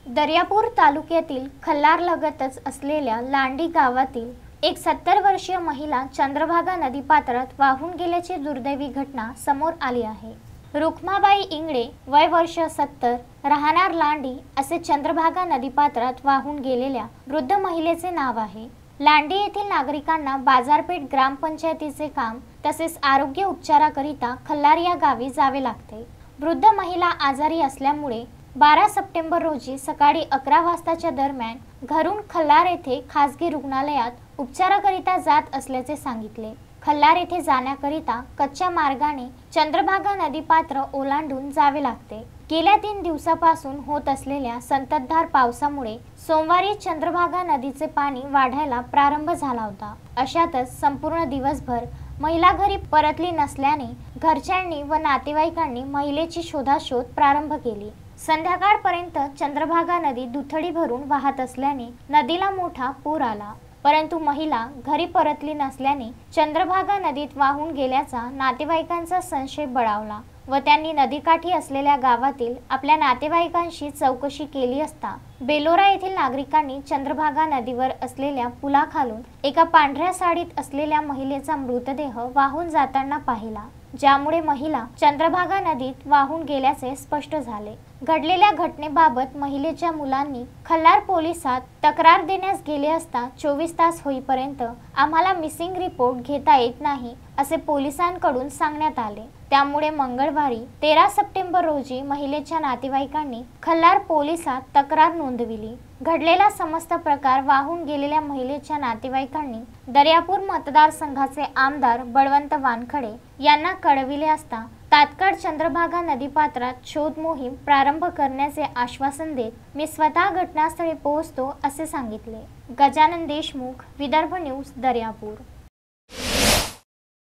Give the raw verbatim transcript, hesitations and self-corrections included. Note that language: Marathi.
दर्यापूर तालुक्यातील खल्लारलगतच असलेल्या लांडी गावातील एक सत्तर वर्षीय महिला चंद्रभागा नदीपात्रात वाहून गेल्याची दुर्दैवी घटना समोर आली आहे। रुक्माबाई इंगळे, वय वर्ष सत्तर, राहणार लांडी असे चंद्रभागा नदीपात्रात वाहून गेलेल्या वृद्ध महिलेचे नाव आहे। लांडी येथील नागरिकांना बाजारपेठ, ग्रामपंचायतीचे काम तसेच आरोग्य उपचाराकरिता खल्लार या गावी जावे लागते। वृद्ध महिला आजारी असल्यामुळे बारा सप्टेंबर रोजी सकाळी अकरा वाजताच्या दरम्यान घरून खल्लार येथे खासगी रुग्णालयात उपचाराकरिता जात असल्याचे सांगितले। खल्लार येथे जाण्याकरिता कच्च्या मार्गाने चंद्रभागा नदीपात्र ओलांडून जावे लागते। गेल्या तीन दिवसापासून होत असलेल्या संततधार पावसामुळे सोमवारी चंद्रभागा नदीचे पाणी वाढायला प्रारंभ झाला होता। अशातच संपूर्ण दिवसभर महिला घरी परतली नसल्याने घरच्यांनी व नातेवाईकांनी महिलेची शोधाशोध प्रारंभ केली। संध्याकाळपर्यंत चंद्रभागा नदी दुथडी भरून वाहत असल्याने नदीला मोठा पूर आला, परंतु महिला घरी परतली नसल्याने चंद्रभागा नदीत वाहून गेल्याचा नातेवाईकांचा संशय बळावला व त्यांनी नदीकाठी असलेल्या गावातील आपल्या नातेवाईकांशी चौकशी केली असता बेलोरा येथील नागरिकांनी चंद्रभागा नदीवर असलेल्या पुलाखालून एका पांढऱ्या साडीत असलेल्या महिलेचा मृतदेह वाहून जाताना पाहिला, ज्यामुळे महिला चंद्रभागा नदीत वाहून गेल्याचे स्पष्ट झाले। घडलेल्या घटनेबाबत महिलेच्या मुलांनी खल्लार पोलिसात तक्रार देण्यास गेले असता चोवीस तास होईपर्यंत आम्हाला मिसिंग रिपोर्ट घेता येत नाही असे पोलिसांकडून सांगण्यात आले। त्यामुळे मंगळवारी तेरा सप्टेंबर रोजी महिलेच्या नातेवाईकांनी खल्लार पोलिसात तक्रार नोंदविली। घडलेला समस्त प्रकार वाहून गेलेल्या महिलेच्या नातेवाईकांनी दर्यापूर मतदारसंघाचे आमदार बळवंत वानखडे यांना कळविले असता तात्काळ चंद्रभागा नदीपात्रात शोध मोहीम प्रारंभ करण्याचे आश्वासन देत मी स्वतः घटनास्थळी पोहोचतो असे सांगितले। गजानन देशमुख, विदर्भ न्यूज, दर्यापूर।